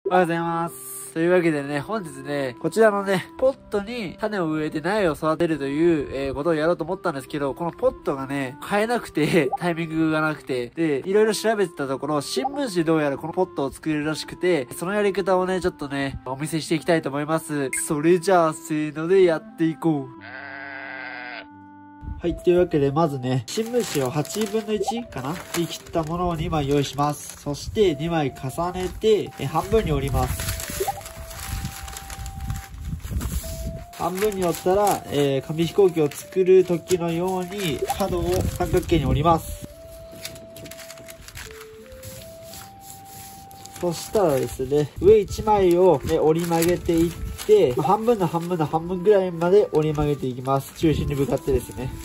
おはようございます。というわけでね、本日ね、こちらのね、ポットに種を植えて苗を育てるという、ことをやろうと思ったんですけど、このポットがね、買えなくて、タイミングがなくて、で、いろいろ調べてたところ、新聞紙でどうやらこのポットを作れるらしくて、そのやり方をね、ちょっとね、お見せしていきたいと思います。それじゃあ、せーのでやっていこう。はい。というわけで、まずね、新聞紙を8分の1かなに切ったものを2枚用意します。そして、2枚重ねて、半分に折ります。半分に折ったら、紙飛行機を作る時のように、角を三角形に折ります。そしたらですね、上1枚を、折り曲げていって、半分の半分の半分ぐらいまで折り曲げていきます。中心に向かってですね。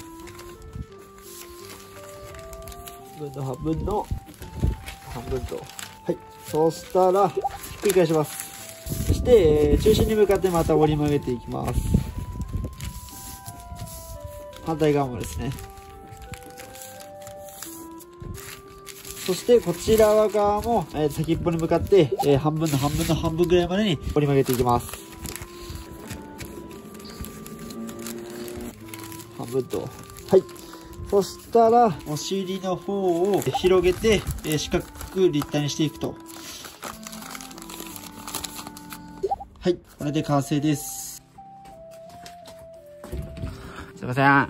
半分の半分と。はい。そしたら、ひっくり返します。そして、中心に向かってまた折り曲げていきます。反対側もですね。そしてこちら側も、先っぽに向かって、半分の半分の半分ぐらいまでに折り曲げていきます。半分と。はい。そしたら、お尻の方を広げて、四角く立体にしていくと。はい。これで完成です。すいません。はい。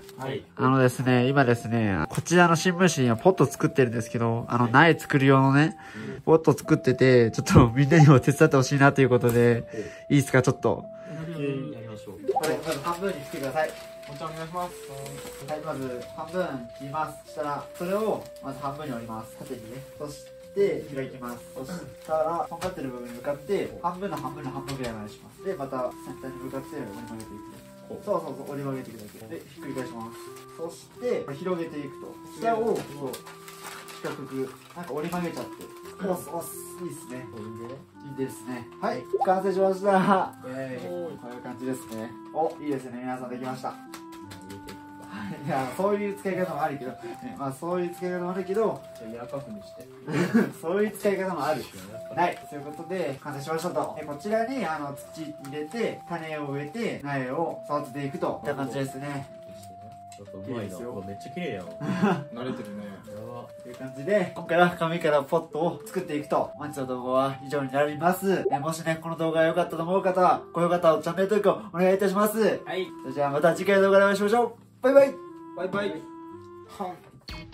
ですね、今ですね、こちらの新聞紙にはポット作ってるんですけど、苗作る用のね、ポット作ってて、ちょっとみんなにも手伝ってほしいなということで、いいですか、ちょっと。 やりましょう。 これ、まず半分に切ってください。 お茶お願いします。 はい、まず半分切ります。そしたら、それをまず半分に折ります。縦にね。そして開きます。そしたら、とんがってる部分に向かって、半分の半分の半分ぐらいまでします。で、また先端に向かって折り曲げていく。そうそうそう、折り曲げていくだけでひっくり返します。そして広げていくと下をそう四角くなんか折り曲げちゃって押すいいですね。いいですね。はい、完成しました。こういう感じですね。お、いいですね。皆さんできました。いや、そういう使い方もあるけど、まあそういう使い方もあるけど、 柔らかくにしてそういう使い方もある。はい、ということで完成しましたと。こちらに土入れて種を植えて苗を育てていくといった感じですね。 うまいな。めっちゃ綺麗やん。慣れてるね。 という感じで今回は紙からポットを作っていくと本日の動画は以上になります。もしねこの動画が良かったと思う方は高評価とチャンネル登録をお願いいたします。はい、それじゃあまた次回の動画でお会いしましょう。バイバイ。 バイバイ。